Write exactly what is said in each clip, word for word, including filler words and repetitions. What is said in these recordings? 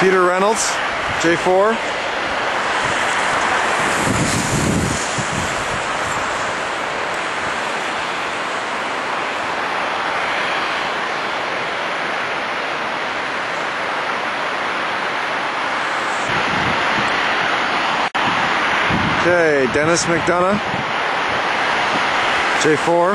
Peter Reynolds, J four. Okay, Dennis McDonough, J four.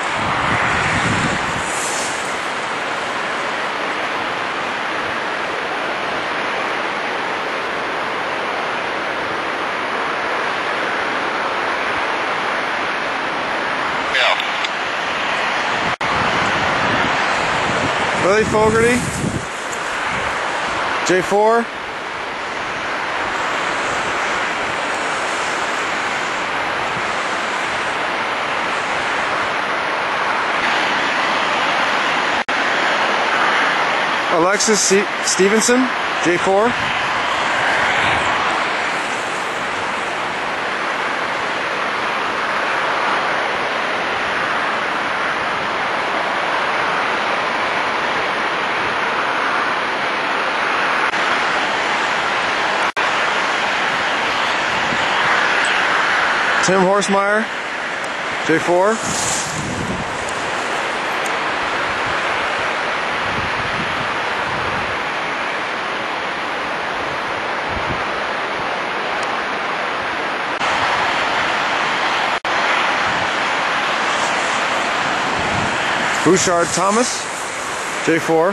Billy Fogarty, J four. Alexis C Stevenson, J four. Tim Horsemeyer, J four. Bouchard Thomas, J four.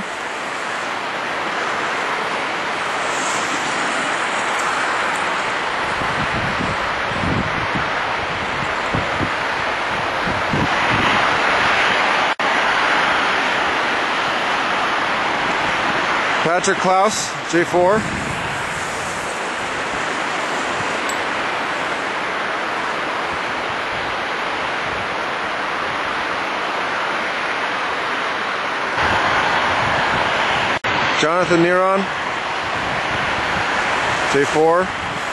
Patrick Klaus, J four. Jonathan Neron, J four.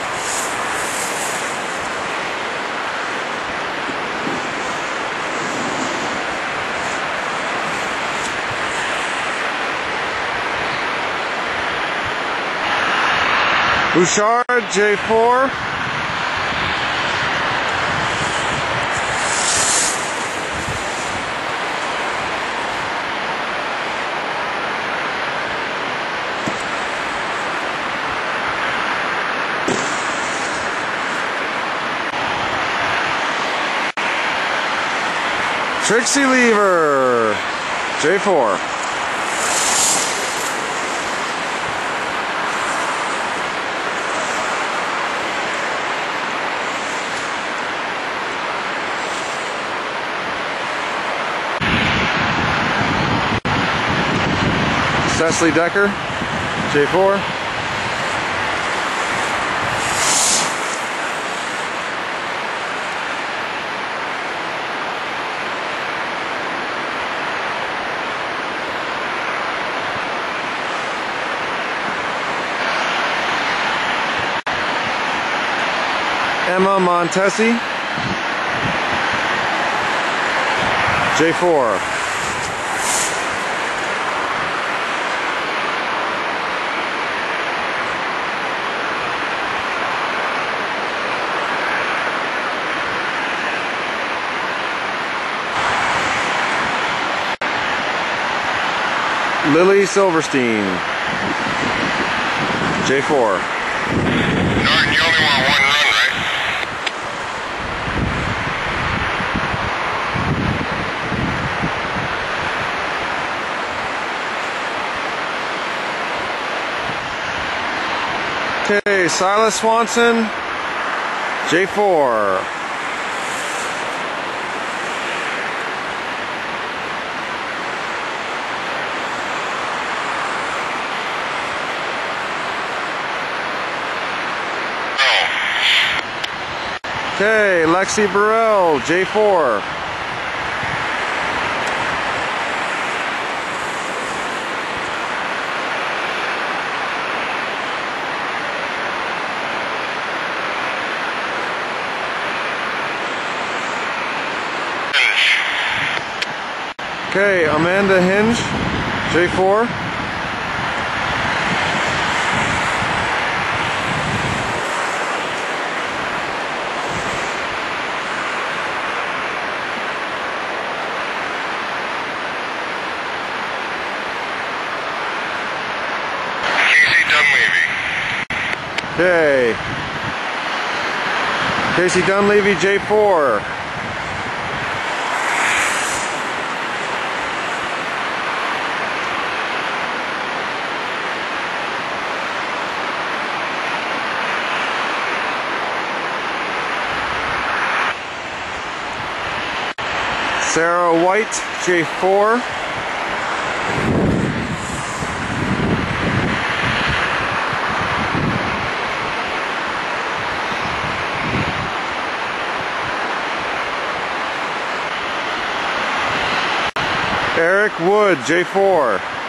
Bouchard, J four. Trixie Lever, J four. Cecily Decker, J four. Emma Montesi, J four. Lily Silverstein, J four. Norton, you only want one run, right? Okay, Silas Swanson, J four. Okay, Lexi Burrell, J four. Okay, Amanda Hinge, J four. Okay. Casey Dunleavy, J four. Sarah White, J four. Eric Wood, J four.